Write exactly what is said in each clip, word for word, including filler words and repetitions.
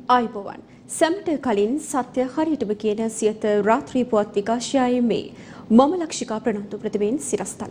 ආයුබෝවන් සැමට කලින් සත්‍ය හරියටම කියන සියත රාත්‍රී පුවත් විකාශයයි මේ මම ලක්ෂිකා ප්‍රනාන්දු ප්‍රතිමෙන් සිරස්තල.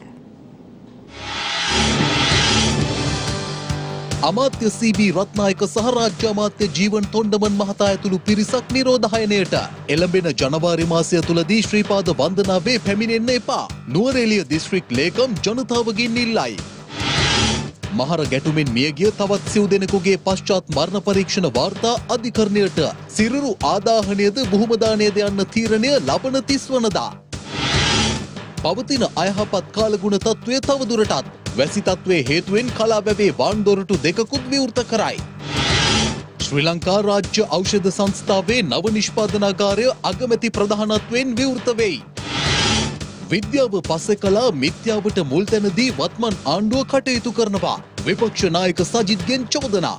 අමාත්‍ය සී.බී. රත්නායක සහ රාජ්‍ය අමාත්‍ය ජීවන් තොණ්ඩමන් මහතා ඇතුළු පිරිසක් නිරෝධායනයට එළඹෙන ජනවාරි මාසය තුලදී ශ්‍රීපාද වන්දනාවේ පැමිණෙන්න එපා. නුවරඑළිය දිස්ත්‍රික් ලේකම් ජනතාවගෙන් ඉල්ලයි. මහර ගැටුමින් මියගිය තවත් සිව් දෙනෙකුගේ පශ්චාත් මරණ පරීක්ෂණ වාර්තා අධිකරණයට සිරුරු ආදාහනයද බුහුමදානයද යන්න තීරණය ලබන තිස් වනදා. පවතින අයහපත් කාලගුණ තත්ත්වය තවදුරටත් වැසි තත්ත්වයේ හේතුවෙන් කලාවැවේ වාන්දොරටු දෙකකුත් විවෘත කරයි. ශ්‍රී ලංකා රාජ්‍ය ඖෂධ සංස්ථාවේ නව නිෂ්පාදනාගාරය අගමැති ප්‍රධානත්වයෙන් විවෘත වෙයි. විද්‍යාව පස්සේ කලා මිත්‍යාවට මුල් තැන දී වත්මන් ආණ්ඩුව කටයුතු කරනවා. විපක්ෂ නායක සජිත්ගෙන් චෝදනා.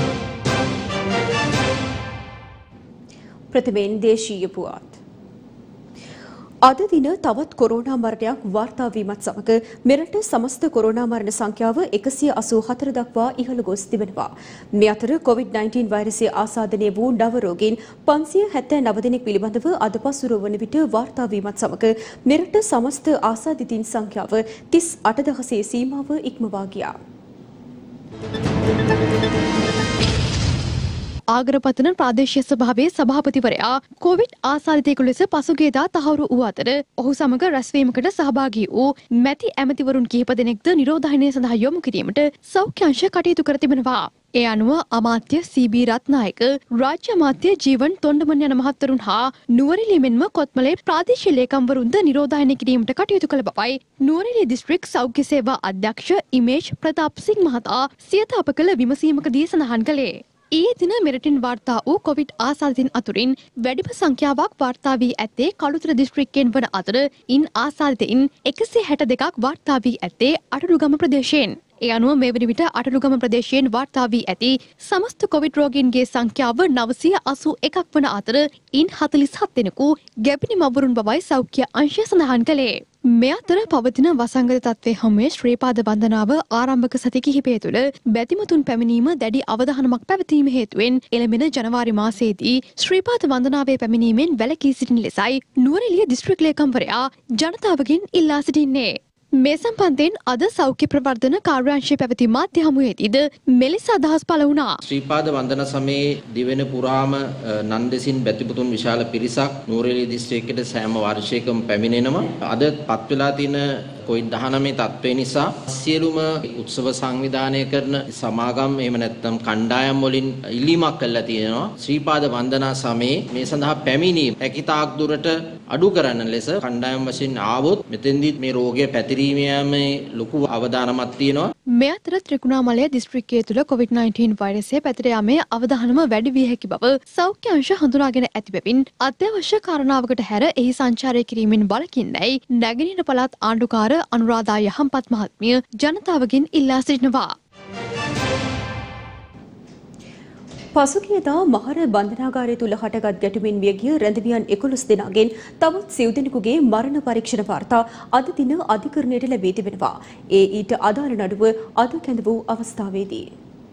ප්‍රතිමෙන් දේශීය පුවත්. අද දින තවත් කොරෝනා මරණයක් වාර්තා වීමත් සමග මෙරට සමස්ත කොරෝනා මරණ සංඛ්‍යාව එකසිය අසූ හතර දක්වා ඉහළ ගොස් තිබෙනවා. මේ අතර කොවිඩ් නයින්ටීන් වෛරසය ආසාදනය වූ නව රෝගීන් පන්සිය හැත්තෑ නව දෙනෙක් පිළිබඳව අද පසුර වන විට වාර්තා වීමත් සමග මෙරට සමස්ත ආසාදිතින් සංඛ්‍යාව තිස් අට දහසේ සීමාව ඉක්මවා ගියා. ආගරපතන ප්‍රාදේශීය සභාවේ සභාපතිවරයා කොවිඩ් ආසාදිතයෙකු ලෙස පසුගියදා තහවුරු වූ අතර ඔහු සමග රැස්වීමකට සහභාගී වූ මැති ඇමතිවරුන් කිහිප දෙනෙක්ද නිරෝධායනය සඳහා යොමු කිරීමට සෞඛ්‍ය අංශ කටයුතු කර තිබෙනවා. ඒ අනුව අමාත්‍ය සී.බී. රත්නායක, රාජ්‍ය අමාත්‍ය ජීවන් තොණ්ඩමන් යන මහත්වරුන් හා නුවරඑළිය මෙන්ම කොත්මලේ ප්‍රාදේශීය ලේකම්වරුන්ද නිරෝධායනය කිරීමට කටයුතු කළ බවයි නුවරඑළිය දිස්ත්‍රික් සෞඛ්‍ය සේවා අධ්‍යක්ෂ ඉමේජ් ප්‍රතාප් සිං මහතා සියත අප කළ විමසීමකදී සඳහන් කළේ. ඊයේ දින මෙරටින් වාර්තා වූ කොවිඩ් ආසාදිතින් අතුරින් වැඩිම සංඛ්‍යාවක් වාර්තා වී ඇත්තේ කළුතර දිස්ත්‍රික්කයෙන් වන අතර ඉන් ආසාදිතයින් එකසිය හැට දෙකක් වාර්තා වී ඇත්තේ අටලුගම ප්‍රදේශයෙන්. ඒ අනුව මේ වන විට අටලුගම ප්‍රදේශයෙන් වාර්තා වී ඇති සමස්ත කොවිඩ් රෝගීන්ගේ සංඛ්‍යාව නවසිය අසූ එකක් වන අතර ඉන් හතළිස් හත් දෙනෙකු ගැබිණි මවුරුන් බවයි සෞඛ්‍ය අංශය සඳහන් කළේ. මේ අතර පවතින වසංගත තත්ත්වයේ හැමුවේ ශ්‍රීපාද වන්දනාව ආරම්භක සති කිහිපය තුළ බැතිමතුන් පැමිණීම දැඩි අවධානමක් පැවතීම හේතුවෙන් එළඹෙන ජනවාරි මාසයේදී ශ්‍රීපාද වන්දනාවේ පැමිණීමෙන් වැළකී සිටින ලෙසයි නුවරඑළිය දිස්ත්‍රික් ලේකම්වරයා ජනතාවගෙන් ඉල්ලා සිටින්නේ. මේ සම්බන්ධයෙන් අද සෞඛ්‍ය ප්‍රවර්ධන කාර්යාංශයේ පැවති මාධ්‍ය හමුවේදීද මෙලෙස අදහස් පළ වුණා. ශ්‍රීපාද වන්දන සමයේ දිවෙන පුරාම නන්දෙසින් බැතිමතුන් විශාල පිරිසක් නුවරඑළිය දිස්ත්‍රික්කයට සෑම වර්ෂයකම පැමිණෙනවා. අද පත් වෙලා තියෙන කොවිඩ් දහනවය තත්ත්වය නිසා සියලුම උත්සව සංවිධානය කරන සමාගම් එහෙම නැත්නම් කණ්ඩායම් වලින් ඉල්ලීමක් කළා තියෙනවා. ශ්‍රීපාද වන්දනා සමයේ මේ සඳහා පැමිණීම හැකිතාක් දුරට අඩු කරන්න ලෙස කණ්ඩායම් වශයෙන් ආවොත් මෙතෙන්දී මේ රෝගය පැතිරීමේ ලොකු අවදානමක් තියෙනවා. මේ අතර ත්‍රිකුණාමලය දිස්ත්‍රික්කය තුළ කොවිඩ් නයින්ටීන් වෛරසය පැතිර යාමේ අවධානම වැඩි විය හැකි බව සෞඛ්‍ය අංශ හඳුනාගෙන ඇති බැවින් අත්‍යවශ්‍ය කාරණාවකට හැර එහි සංචාරය කිරීමෙන් වළකින්නයි නැගෙනහිර පළාත් ආණ්ඩුකාර අනුරාධා යහම්පත් මහත්මිය ජනතාවගෙන් ඉල්ලා සිටිනවා. පසුගියදා මහර බන්ධනාගාරය තුල හටගත් ගැටුමින් මියගිය රැඳවියන් එකොළොස් දෙනාගෙන් තවත් සිව් දෙනෙකුගේ මරණ පරීක්ෂණ වාර්තා අද දින අධිකරණයට ලැබී තිබෙනවා. ඒ ඊට අදාළ නඩුව අද කැඳ වූ අවස්ථාවේදී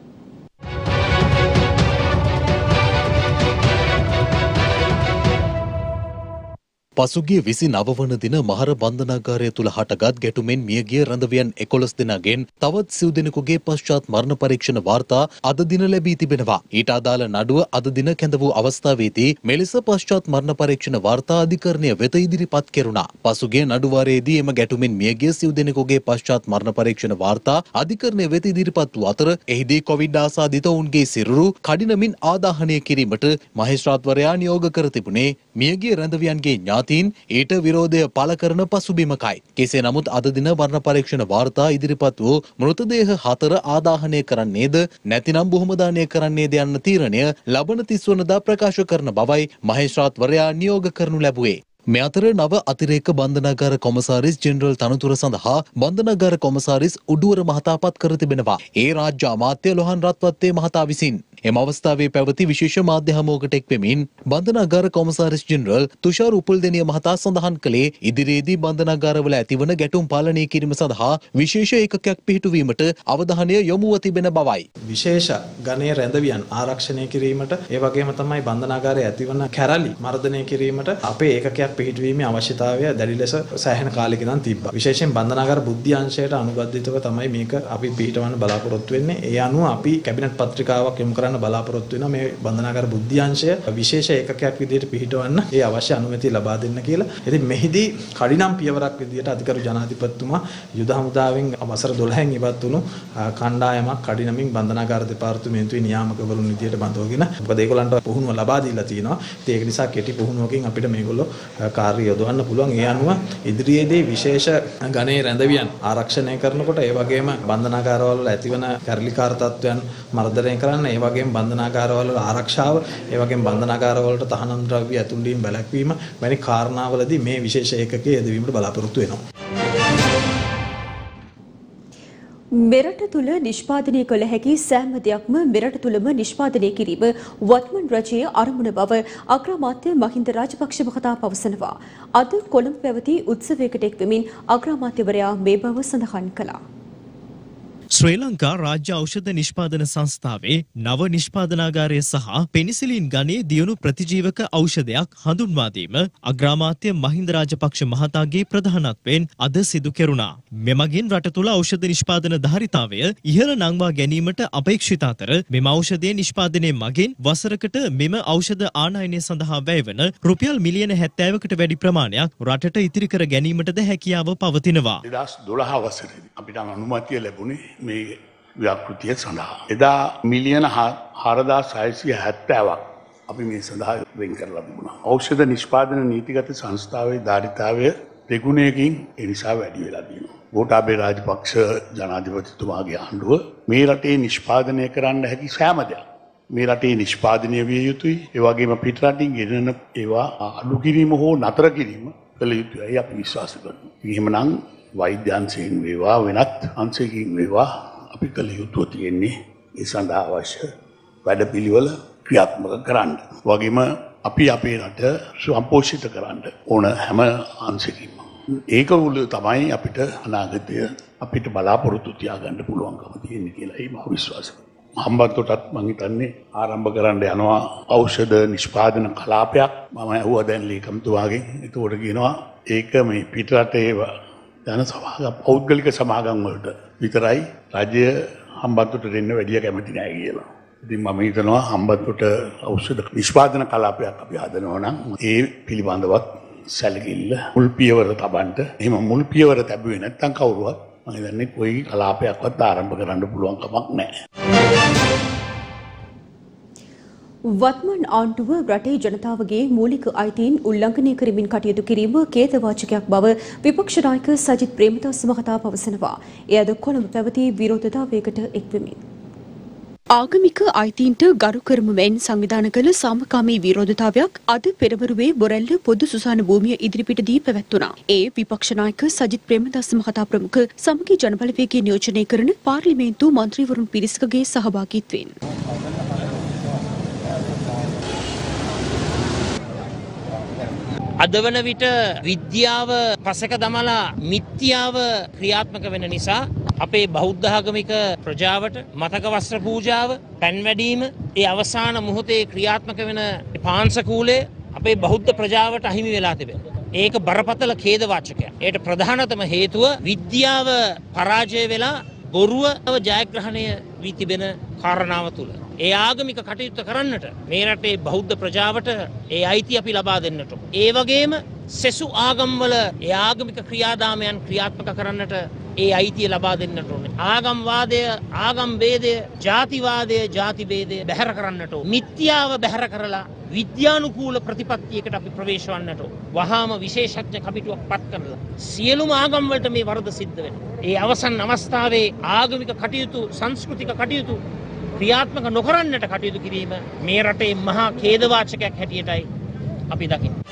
පසුගිය විසි නව වන දින මහර බන්ධනාගාරය තුල හටගත් ගැටුමෙන් මියගිය රැඳවියන් එකොළොස් දෙනාගෙන් තවත් සිව් දෙනෙකුගේ පශ්චාත් මරණ පරීක්ෂණ වාර්තා අද දින ලැබී තිබෙනවා. ඊට අදාළ නඩුව අද දින කැඳ වූ අවස්ථාවේදී මෙලෙස පශ්චාත් මරණ පරීක්ෂණ වාර්තා අධිකරණය වෙත ඉදිරිපත් කෙරුණා. පසුගිය නඩුවාරයේදී එම ගැටුමෙන් මියගිය සිව් දෙනෙකුගේ පශ්චාත් මරණ පරීක්ෂණ වාර්තා අධිකරණය වෙත ඉදිරිපත් වූ අතර එහිදී කොවිඩ් ආසාදිත ඔවුන්ගේ සිරුරු කඩිනමින් ආදාහනය කිරීමට මහේස්ත්‍රාත්වරයා නියෝග කර තිබුණේ මියගිය රැඳවියන්ගේ ඥාති ඊට විරෝධය පළ කරන පසුබිමකයි. කෙසේ නමුත් අද දින මරණ පරීක්ෂණ වාර්තා ඉදිරිපත් වූ මෘතදේහ හතර ආදාහනය කරන්නේද නැතිනම් බොහොමදානය කරන්නේද යන්න තීරණය ලබන තිස් වනදා ප්‍රකාශ කරන බවයි මහේස්ත්‍රාත්වරයා නියෝග කරනු ලැබුවේ. මේ අතර නව අතිරේක බන්ධනාගාර කොමසාරිස් ජෙනරල් තනතුර සඳහා බන්ධනාගාර කොමසාරිස් උඩුවර මහතා පත් කර තිබෙනවා. ඒ රාජ්‍ය අමාත්‍ය ලොහන් රත්වත්තේ මහතා විසින් එම අවස්ථාවේ පැවති විශේෂ මාධ්‍ය හමුවකට එක් වෙමින් බන්ධනාගාර කොමසාරිස් ජෙනරල් තුෂාර උපුල්දෙනිය මහතා සඳහන් කළේ ඉදිරියේදී බන්ධනාගාරවල ඇතිවන ගැටුම් පාලනය කිරීම සඳහා විශේෂ ඒකකයක් පිහිටුවීමට අවධානය යොමුව තිබෙන බවයි. විශේෂ ගණයේ රැඳවියන් ආරක්ෂණය කිරීමට ඒ වගේම තමයි බන්ධනාගාරයේ ඇතිවන කැරලි මර්ධනය කිරීමට අපේ ඒකකයක් පිහිටුවීමේ අවශ්‍යතාවය දැඩි ලෙස සෑහෙන කාලයක ඉඳන් තිබ්බා. විශේෂයෙන් බන්ධනාගාර බුද්ධි අංශයට අනුබද්ධිතව තමයි මේක අපි පිහිටවන්න බලාපොරොත්තු වෙන්නේ. ඒ අනුව අපි කැබිනට් පත්‍රිකාවක් යොමු කරන්න බලාපොරොත්තු වෙනවා මේ බන්ධනාගාර බුද්ධි අංශය විශේෂ ඒකකයක් විදිහට පිහිටවන්න ඒ අවශ්‍ය අනුමැතිය ලබා දෙන්න කියලා. ඉතින් මෙහිදී කඩිනම් පියවරක් විදිහට අධිකරු ජනාධිපතිතුමා යුද හමුදාවෙන් වසර දොළහෙන් ඉවත් වුණු කණ්ඩායමක් කඩිනමින් බන්ධනාගාර දෙපාර්තමේන්තුවේ නියාමකවරුන් විදිහට බඳවගෙන මොකද ඒගොල්ලන්ට පුහුණුව ලබා දීලා තියෙනවා. ඉතින් ඒක නිසා කෙටි පුහුණුවකින් අපිට මේගොල්ලෝ කාර්ය යොදවන්න පුළුවන්. ඒ අනුව ඉදිරියේදී විශේෂ ගණයේ රැඳවියන් ආරක්ෂණය කරනකොට ඒ වගේම බන්ධනාගාරවල ඇතිවන කැරලිකාර තත්ත්වයන් මර්ධනය කරන්න, ඒ වගේම බන්ධනාගාරවල ආරක්ෂාව, ඒ වගේම බන්ධනාගාරවලට තහනම් ද්‍රව්‍ය ඇතුල් වීම වැළැක්වීම වැනි කාරණාවලදී මේ විශේෂ ඒකකයේ යෙදවීමට බලාපොරොත්තු වෙනවා. මෙරට තුළ නිෂ්පාදනය කළ හැකි සෑම දෙයක්ම මෙරට තුළම නිෂ්පාදනය කිරීම වත්මන් රජයේ අරමුණ බව අග්‍රාමාත්‍ය මහින්ද රාජපක්ෂ මහතා පවසනවා. අද කොළඹ පැවති උත්සවයකට එක් වෙමින් අග්‍රාමාත්‍යවරයා මේ බව සඳහන් කළා. ශ්‍රී ලංකා රාජ්‍ය ඖෂධ නිෂ්පාදන සංස්ථාවේ නව නිෂ්පාදනාගාරය සහ පෙනිසිලින් ගණයේ දියුණු ප්‍රතිජීවක ඖෂධයක් හඳුන්වා දීම අග්‍රාමාත්‍ය මහින්ද රාජපක්ෂ මහතාගේ ප්‍රධානත්වයෙන් අද සිදු කෙරුණා. මෙමගින් රට තුළ ඖෂධ නිෂ්පාදන ධාරිතාවය ඉහළ නංවා ගැනීමට අපේක්ෂිත අතර මෙම ඖෂධයේ නිෂ්පාදනය මගින් වසරකට මෙම ඖෂධ ආනයනය සඳහා වැයවන රුපියල් මිලියන හැත්තෑවකට වැඩි ප්‍රමාණයක් රටට ඉතිරි කර ගැනීමටද හැකියාව පවතිනවා. දෙදහස් දොළහ වසරේදී අපිට අනුමැතිය ලැබුණේ මේ ව්‍යාපෘතිය සඳහා. එදා මිලියන හාරදාස් හයසිය හැත්තෑවක් අපි මේ සඳහා වෙන් කරලා තිබුණා. ඖෂධ නිෂ්පාදන නීතිගත සංස්ථාවේ ධාරිතාවය දෙගුණයකින් ඒ නිසා වැඩි වෙලා තියෙනවා. ගෝඨාභය රාජපක්ෂ ජනාධිපතිතුමාගේ ආණ්ඩුව මේ රටේ නිෂ්පාදනය කරන්න හැකි සෑම දෙයක් මේ රටේ නිෂ්පාදනය විය යුතුයි. ඒ වගේම පිට රටින් ගෙනෙන ඒවා අඩු කිරීම හෝ නතර කිරීම කළ යුතුයි අපි විශ්වාස කරනවා. එහෙමනම් වෛද්‍ය අංශයෙන් වේවා වෙනත් අංශයකින් වේවා අපි කළ යුතුව තියෙන්නේ ඒ සඳහා අවශ්‍ය වැඩපිළිවෙල ක්‍රියාත්මක කරන්න. වගේම අපි අපේ රට සම්පෝෂිත කරන්න ඕන හැම අංශයකින්ම. ඒක උල තමයි අපිට අනාගතය අපිට බලාපොරොත්තු තියාගන්න පුළුවන්කම තියෙන්නේ කියලා මම විශ්වාස කරනවා. හම්බන්තොටත් මම හිතන්නේ ආරම්භ කරන්න යනවා ඖෂධ නිෂ්පාදන කලාපයක්. මම ඇහුවා දැන් ලේකම්තුමාගෙන්. ඒකට කියනවා ඒක මේ පිට රටේ යන සමාගම් පෞද්ගලික සමාගම් වලට විතරයි රජය හම්බන්තොට දෙන්න වැඩිය කැමති නැහැ කියලා. ඉතින් මම හිතනවා හම්බන්තොට ඖෂධ නිෂ්පාදන කලාපයක් අපි හදනවා නම් ඒ පිළිබඳවත් සැලකිල්ල මුල් පියවර තබන්න. එහෙම මුල් පියවර තැබුවේ නැත්නම් කවුරුවත් මම හිතන්නේ කොයි කලාපයක්වත් ආරම්භ කරන්න පුළුවන් කමක් නැහැ. වත්මන් ආණ්ඩුව රටේ ජනතාවගේ මූලික අයිතීන් උල්ලංඝනය කරමින් කටයුතු කිරීම ඛේදවාචකයක් බව විපක්ෂ නායක සජිත් ප්‍රේමදාස මහතා පවසනවා. එය අද කොළඹ පැවති විරෝධතාවයකට එක්වෙමින්. ආගමික අයිතීන්ට ගරු කරමු මෙන් සංවිධාන කළ සාමකාමී විරෝධතාවයක් අද පෙරවරුවේ බොරැල්ල පොදු සුසාන භූමිය ඉදිරිපිටදී පැවැත්වුණා. ඒ විපක්ෂ නායක සජිත් ප්‍රේමදාස මහතා ප්‍රමුඛ සමගි ජනබලවේගයේ නියෝජනය කරන පාර්ලිමේන්තු මන්ත්‍රීවරුන් පිරිසකගේ සහභාගීත්වයෙන් අද වන විට විද්‍යාව පසක දමලා මිත්‍යාව ක්‍රියාත්මක වෙන නිසා අපේ බෞද්ධ ආගමික ප්‍රජාවට මතක වස්ත්‍ර පූජාව පැන් වැඩීම ඒ අවසාන මොහොතේ ක්‍රියාත්මක වෙන පාංශකූලය අපේ බෞද්ධ ප්‍රජාවට අහිමි වෙලා තිබෙනවා. ඒක බරපතල ඛේදවාචකයක්. ඒකට ප්‍රධානතම හේතුව විද්‍යාව පරාජය වෙලා බොරුව ජයග්‍රහණය වී තිබෙන කාරණාව තුල. ඒ ආගමික කටයුතු කරන්නට මේ රටේ බෞද්ධ ප්‍රජාවට ඒ අයිතිය අපි ලබා දෙන්නට. ඒ වගේම සෙසු ආගම්වල ඒ ආගමික ක්‍රියාදාමයන් ක්‍රියාත්මක කරන්නට ඒ අයිතිය ලබා දෙන්නට ඕනේ. ආගම්වාදය, ආගම් ભેදය, ජාතිවාදය, ජාති ભેදය බැහැර කරන්නට ඕනේ. මිත්‍යාව බැහැර කරලා විද්‍යානුකූල ප්‍රතිපත්තියකට අපි ප්‍රවේශ වන්නට ඕනේ. වහාම විශේෂඥ කමිටුවක් පත් කරලා සියලුම ආගම් වලට මේ වරද සිද්ධ වෙනවා. ඒ අවසන් අවස්ථාවේ ආගමික කටයුතු, සංස්කෘතික කටයුතු ක්‍රියාත්මක නොකරන්නට කටයුතු කිරීම මේ රටේ මහා ඛේදවාචකයක් හැටියටයි අපි දකින්නේ.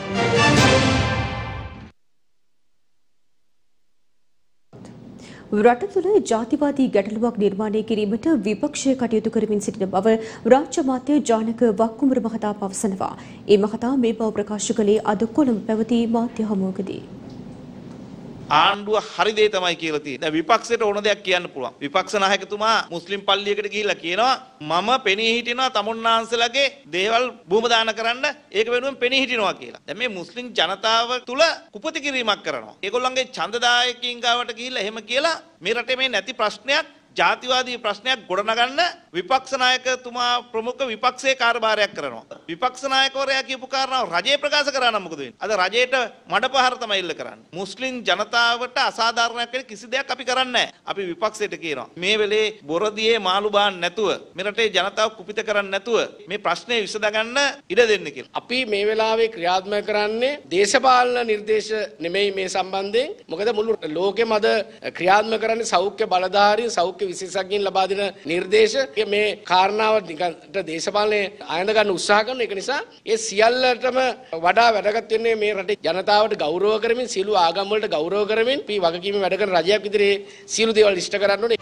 රට තුළ ජාතිවාදී ගැටලුවක් නිර්මාණය කිරීමට විපක්ෂය කටයුතු කරමින් සිටින බව රාජ්‍ය අමාත්‍ය ජානක වක්කුමර මහතා පවසනවා. ඒ මහතා මේ බව ප්‍රකාශ කළේ අද කොළඹ පැවති මාධ්‍ය හමුවකදී. ආණ්ඩුව හරි දේ තමයි කියලා තියෙන්නේ. දැන් විපක්ෂයට ඕන දෙයක් කියන්න පුළුවන්. විපක්ෂ නායකතුමා මුස්ලිම් පල්ලියකට ගිහිල්ලා කියනවා මම පෙනී හිටිනවා තමුන්නාන්සලගේ දේවල් භූම දාන කරන්න ඒක වෙනුවෙන් පෙනී හිටිනවා කියලා. දැන් මේ මුස්ලිම් ජනතාව තුල කුපති කිරීමක් කරනවා. ඒගොල්ලන්ගේ ඡන්දදායකයින් ගාවට ගිහිල්ලා එහෙම කියලා මේ රටේ මේ නැති ප්‍රශ්නයක් ජාතිවාදී ප්‍රශ්නයක් ගොඩනගන්න විපක්ෂ නායකතුමා ප්‍රමුඛ විපක්ෂයේ කාර්යභාරයක් කරනවා. විපක්ෂ නායකවරයා කියපු කාරණාව රජය ප්‍රකාශ කරා නම් මොකද වෙන්නේ? අද රජයට මඩපහර තමයි ඉල්ල කරන්නේ. මුස්ලිම් ජනතාවට අසාධාරණයක් වෙන කිසි දෙයක් අපි කරන්නේ නැහැ. අපි විපක්ෂයට කියනවා මේ වෙලේ බොරදියේ මාළු බාන්න නැතුව මේ රටේ ජනතාව කුපිත කරන්නේ නැතුව මේ ප්‍රශ්නේ විසඳගන්න ඉඩ දෙන්න කියලා. අපි මේ වෙලාවේ ක්‍රියාත්මක කරන්නේ දේශපාලන නිර්දේශ නෙමෙයි මේ සම්බන්ධයෙන්. මොකද මුළු ලෝකෙම අද ක්‍රියාත්මක කරන්නේ සෞඛ්‍ය බලධාරී සෞඛ්‍ය විශේෂඥයින් ලබා දෙන නිර්දේශ මේ කාරණාව නිකන්ට දේශපාලනේ ආයඳ ගන්න උත්සාහ කරන එක නිසා ඒ සියල්ලටම වඩා වැදගත් වෙන්නේ මේ රටේ ජනතාවට ගෞරව කරමින් සියලු ආගම් වලට ගෞරව කරමින් අපි වගකීමෙන් වැඩ කරන රජයක් විදිහේ සියලු දේවල් ඉෂ්ට කරන්න ඕනේ.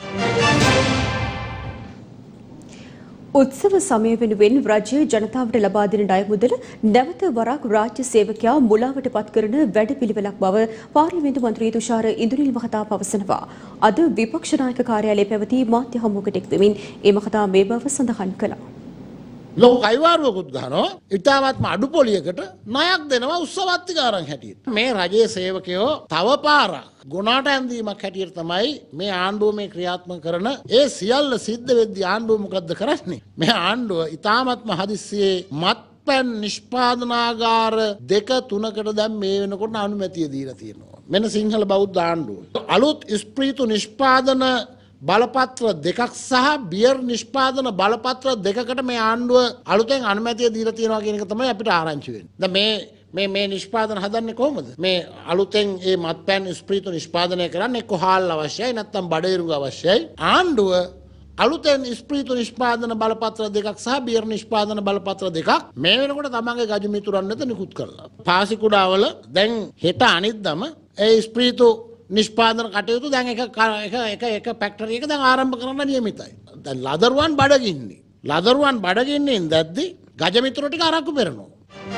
උත්සව සමය වෙනුවෙන් රජය ජනතාවට ලබා දෙන ණය මුදල නැවත වරක් රාජ්‍ය සේවකයා මුලාවට පත් කරන වැඩපිළිවෙලක් බව පාර්ලිමේන්තු මන්ත්‍රී තුෂාර ඉන්දුනිල් මහතා පවසනවා. අද විපක්ෂ නායක කාර්යාලයේ පැවති මාධ්‍ය හමුවකට එක් වෙමින් ඒ මහතා මේ බව සඳහන් කළා. ලොකු කයිවාරුවකුත් ගන්නවා ඉතාමත්ම අඩු පොලියකට ණයක් දෙනවා උත්සවත්තිකාරන් හැටියට. මේ රජයේ සේවකයෝ තව පාරක් ගුණාට ඇඳීමක් හැටියට තමයි මේ ආණ්ඩුව මේ ක්‍රියාත්මක කරන ඒ සියල්ල සිද්ධ වෙද්දී ආණ්ඩුව මොකද්ද කරන්නේ? මේ ආණ්ඩුව ඉතාමත්ම හදිස්සියේ මත්පැන් නිෂ්පාදනාගාර දෙක තුනකට දැන් මේ වෙනකොට අනුමැතිය දීලා තියෙනවා. මෙන්න සිංහල බෞද්ධ ආණ්ඩුව. අලුත් ස්ප්‍රීතු නිෂ්පාදන බලපත්‍ර දෙකක් සහ බියර් නිෂ්පාදන බලපත්‍ර දෙකකට මේ ආණ්ඩුව අලුතෙන් අනුමැතිය දීලා තියෙනවා කියන එක තමයි අපිට ආරංචි වෙන්නේ. දැන් මේ මේ මේ නිෂ්පාදන හදන්නේ කොහොමද? මේ අලුතෙන් මේ මත්පැන් ස්ප්‍රීතු නිෂ්පාදනය කරන්න එක්ක හාල් අවශ්‍යයි නැත්නම් බඩේරුග අවශ්‍යයි. ආණ්ඩුව අලුතෙන් ස්ප්‍රීතු නිෂ්පාදන බලපත්‍ර දෙකක් සහ බියර් නිෂ්පාදන බලපත්‍ර දෙකක් මේ වෙනකොට තමන්ගේ ගජ මිතුරන් වෙත නිකුත් කළා. පාසිකුඩාවල දැන් හෙට අනිද්දාම ඒ ස්ප්‍රීතු නිෂ්පාදන කටයුතු දැන් එක එක එක එක ෆැක්ටරි එක දැන් ආරම්භ කරන්න නියමිතයි. දැන් ලදරුවන් බඩගින්නේ. ලදරුවන් බඩගින්නේ ඉඳද්දි ගජමිතුරු ටික අරක්කු පෙරනවා.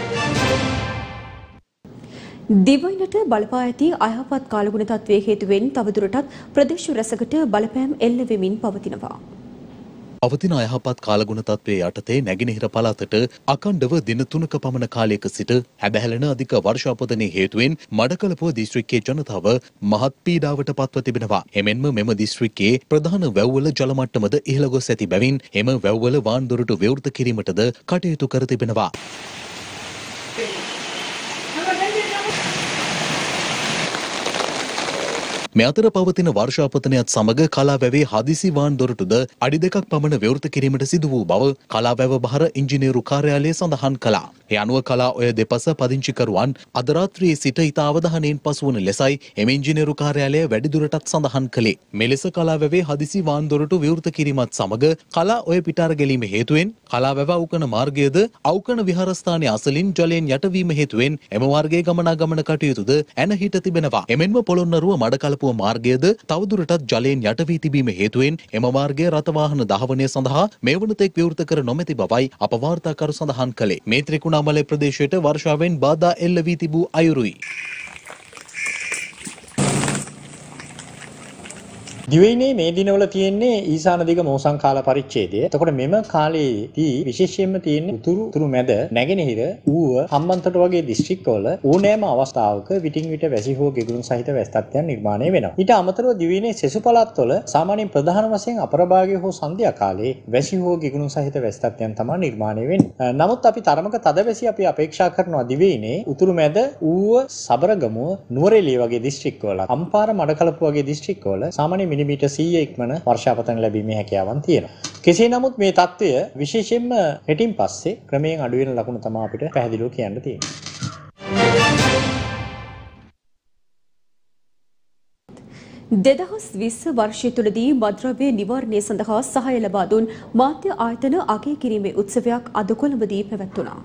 දිවයිනට බලපා ඇති අයහපත් කාලගුණ තත්ත්වයේ හේතුවෙන් තවදුරටත් ප්‍රදේශ රැසකට බලපෑම් එල්ල වෙමින් පවතිනවා. පවතින අයහපත් කාලගුණ තත්ත්වයේ යටතේ නැගෙනහිර පළාතට අඛණ්ඩව දින තුනක පමණ කාලයක සිට හැබැහැලෙන අධික වර්ෂාපතනයේ හේතුවෙන් මඩකලපුව දිස්ත්‍රික්කයේ ජනතාව මහත් පීඩාවට පත්ව තිබෙනවා. එමෙන්ම මෙම දිස්ත්‍රික්කයේ ප්‍රධාන වැව්වල ජල මට්ටමද ඉහළ ගොස් ඇති බැවින් එම වැව්වල වාන් දොරටු විවෘත කිරීමටද කටයුතු කර තිබෙනවා. මේ අතර පවතින වර්ෂාපතනයත් සමග කලාවැවේ හදිසි වාන් දොරටුද අඩි දෙකක් පමණ විවෘත කිරීමට සිදු වූ බව කලාවැව බහර ඉංජිනේරු කාර්යාලය සඳහන් කළා. ඒ අනුව කලා ඔය දෙපස පදිංචිකරුවන් අද රාත්‍රියේ සිට ඉතා අවධානයෙන් පසුවන ලෙසයි එම ඉංජිනේරු කාර්යාලය වැඩිදුරටත් සඳහන් කළේ. මෙලෙස කලාවැවේ හදිසි වාන් දොරටු විවෘත කිරීමත් සමග කලා ඔය පිටාර ගැලීම හේතුවෙන් කලාවැව අවකන මාර්ගයද අවකන විහාරස්ථානයේ අසලින් ජලයෙන් යටවීම හේතුවෙන් එම මාර්ගයේ ගමනාගමන කටයුතුද ඇන හිට තිබෙනවා. එමෙන්ම පොළොන්නරුව මඩකලපුව මාර්ගයද තවදුරටත් ජලයෙන් යට වී තිබීම හේතුවෙන් එම මාර්ගය රථ වාහන ධාවනය සඳහා මේ වනතෙක් විවෘත කර නොමැති බවයි අප වාර්තාකරු සඳහන් කළේ. මේ ත්‍රිකුණාමලය ප්‍රදේශයට වර්ෂාවෙන් බාධා එල්ල වී තිබූ අයුරුයි. දිවයිනේ මේ දිනවල තියෙන්නේ ඊසාන දිග මෝසම් කාල පරිච්ඡේදය. එතකොට මෙම කාලයේදී විශේෂයෙන්ම තියෙන්නේ උතුරු උතුරු මැද නැගෙනහිර ඌව හම්බන්තොට වගේ දිස්ත්‍රික්කවල ඕනෑම අවස්ථාවක විටින් විට වැසි හෝ ගෙගුරුන් සහිත වැසි තත්ත්වයන් නිර්මාණය වෙනවා. ඊට අමතරව දිවයිනේ සෙසු පළාත්වල සාමාන්‍යයෙන් ප්‍රධාන වශයෙන් අපරභාගය හෝ සන්ධ්‍යා කාලයේ වැසි හෝ ගෙගුරුන් සහිත වැසි තත්ත්වයන් තමයි නිර්මාණය වෙන්නේ. නමුත් අපි තරමක තද වැසි අපි අපේක්ෂා කරනවා දිවයිනේ උතුරු මැද ඌව සබරගමුව නුවරඑළිය වගේ දිස්ත්‍රික්කවල අම්පාර මඩකලපුව වගේ දිස්ත්‍රික්කවල සාමාන්‍ය මිලිමීටර් සීය ඉක්මන වර්ෂාපතන ලැබීමේ හැකියාවන් තියෙනවා. කෙසේ නමුත් මේ තත්ත්වය විශේෂයෙන්ම හෙටින් පස්සේ ක්‍රමයෙන් අඩු වෙන ලකුණු තමයි අපිට පැහැදිලිව කියන්න තියෙන්නේ. දෙදහස් විස්ස වර්ෂය තුළදී මද්‍රව්‍ය නිවාරණය සඳහා සහාය ලබා දුන් මාධ්‍ය ආයතන අගය කිරීමේ උත්සවයක් අද කොළඹදී පැවැත්වුණා.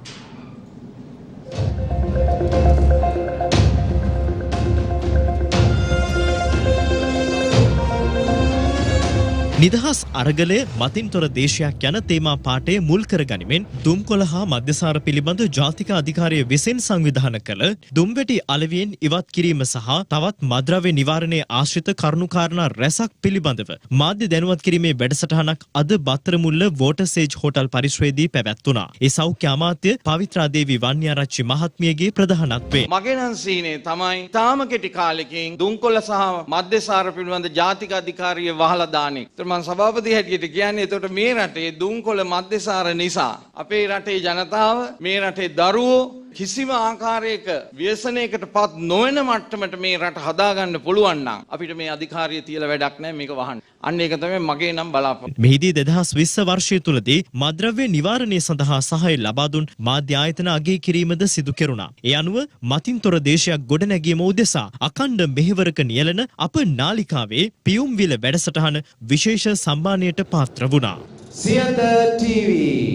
නිදහස් අරගලය මතින්තොර දේශයක් යන තේමා පාඨය මුල් කර ගනිමින් දුම්කොළ හා මධ්‍යසාර පිළිබඳ ජාතික අධිකාරිය විසින් සංවිධානය කළ දුම්වැටි අලෙවියෙන් ඉවත් කිරීම සහ තවත් මද්‍රව්‍ය නිවාරණයේ ආශ්‍රිත කරුණු කාරණා රැසක් පිළිබඳව මාධ්‍ය දැනුවත් කිරීමේ වැඩසටහනක් අද බත්තරමුල්ල වෝටර් සේජ් හෝටල් පරිශ්‍රයේදී පැවැත්වුණා. ඒ සෞඛ්‍ය අමාත්‍ය පවිත්‍රා දේවී වන්‍යාරච්චි මහත්මියගේ ප්‍රධානත්වයෙන් මගේ නම් සීනේ තමයි තාම කෙටි කාලෙකින් දුම්කොළ සහ මධ්‍යසාර පිළිබඳ ජාතික අධිකාරිය වහලා දාන්නේ. ඒතර මම සභාපති හැටියට කියන්නේ එතකොට මේ රටේ දුම්කොළ මධ්‍යසාර නිසා අපේ රටේ ජනතාව මේ රටේ දරුවෝ කිසිම ආකාරයක ව්‍යසනයකට පත් නොවන මට්ටමට මේ රට හදාගන්න පුළුවන් නම් අපිට මේ අධිකාරිය තියලා වැඩක් නැහැ මේක වහන්න. අන්න ඒක තමයි මගේ නම් බලාපොරොත්තු. මෙහිදී දෙදහස් විස්ස වර්ෂය තුලදී මද්‍රව්‍ය නිවාරණය සඳහා සහාය ලබා දුන් මාධ්‍ය ආයතන අගය කිරීමද සිදු කෙරුණා. ඒ අනුව මතින්තොර දේශයක් ගොඩනැගීම උදෙසා අඛණ්ඩ මෙහෙවරක නියැලෙන අප නාලිකාවේ පියුම්විල වැඩසටහන විශේෂ සම්මානයට පාත්‍ර වුණා. සියත ටීවී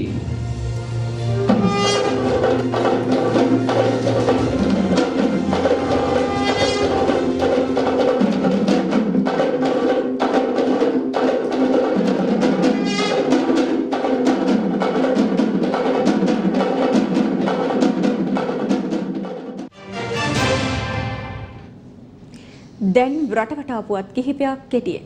දැන් රටවටා පුවත් කිහිපයක් කෙටියෙන්.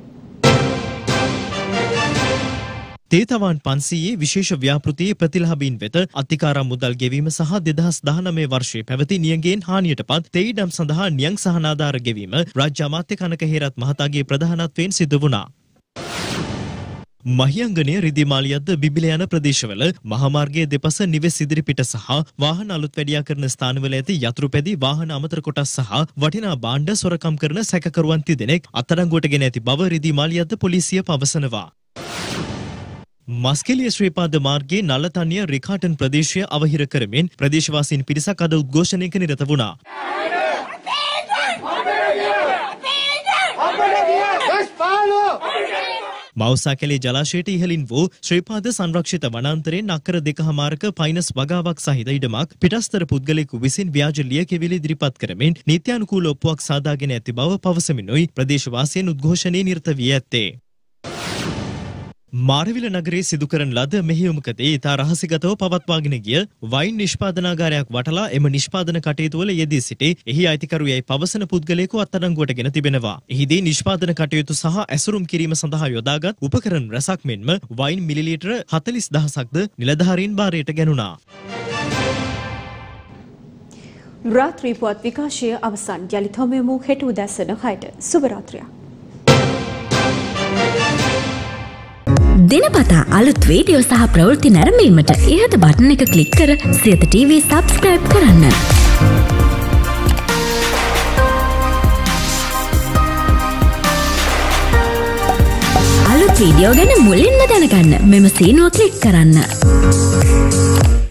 තේතවාන් පන්සීයේ විශේෂ ව්‍යාපෘතියේ ප්‍රතිලාභීන් වෙත අධිකාරම් මුදල් ගෙවීම සහ දෙදහස් දහනවය වර්ෂයේ පැවති නියඟයෙන් හානියට පත් තෙයිඩම් සඳහා නියං සහනාධාර ගෙවීම රාජ්‍ය අමාත්‍ය කනක හේරත් මහතාගේ ප්‍රධානත්වයෙන් සිදු වුණා. මහියංගනය රිදිමාලියද්ද බිබිල යන ප්‍රදේශවල මහාමාර්ගයේ දෙපස නිවෙස් ඉදිරිපිට සහ වාහන අලුත් වැඩියා කරන ස්ථානවල ඇති යතුරුපැදි වාහන අමතර කොටස් සහ වටිනා භාණ්ඩ සොරකම් කරන සැකකරුවන් තිදෙනෙක් අත්අඩංගුවට ගෙන ඇති බව රිදිමාලියද්ද පොලිසිය පවසනවා. මස්කෙලිය ශ්‍රීපාද මාර්ගයේ නලතන්‍ය රිකාටන් ප්‍රදේශය අවහිර කරමින් ප්‍රදේශවාසීන් පිරිසක් අද උද්ඝෝෂණයක නිරත වුණා. මවුසාකැලේ ජලාශයට ඉහළින් වූ ශ්‍රීපාද සංරක්ෂිත වනාන්තරයෙන් අක්කර දෙකහමාරක පයිනස් වගාවක් සහිත ඉඩමක් පිටස්තර පුද්ගලයෙකු විසින් ව්‍යාජ ලියකියවිලි ඉදිරිපත් කරමින් නීත්‍යානුකූල ඔප්පුවක් සාදාගෙන ඇති බව පවසමිනුයි ප්‍රදේශවාසීන් උද්ඝෝෂණයේ නිරත වී ඇත්තේ. මාරවිල නගරයේ සිදු කරන ලද මෙහෙයුමකදී ඉතා රහසිගතව පවත්වාගෙන ගිය වයින් නිෂ්පාදනාගාරයක් වටලා එම නිෂ්පාදන කටයුතු වල යෙදී සිටි එහි අයිතිකරුයයි පවසන පුද්ගලයෙකු අත්අඩංගුවට ගෙන තිබෙනවා. එහිදී නිෂ්පාදන කටයුතු සහ ඇසුරුම් කිරීම සඳහා යොදාගත් උපකරණ රැසක් මෙන්ම වයින් මිලිලීටර හතළිස් දහසක්ද නිලධාරීන් භාරයට ගැනුණා. රාත්‍රී පුවත් විකාශය අවසන්. යලිත් හමුවෙමු හෙට උදැසන හයට. සුබ රාත්‍රියක්. දිනපතා අලුත් වීඩියෝ සහ ප්‍රවෘත්ති නැරඹීමට ඉහත බටන් එක ක්ලික් කර සියත ටීවී සබ්ස්ක්‍රයිබ් කරන්න. අලුත් වීඩියෝ ගැන මුලින්ම දැනගන්න මෙම සීනුව ක්ලික් කරන්න.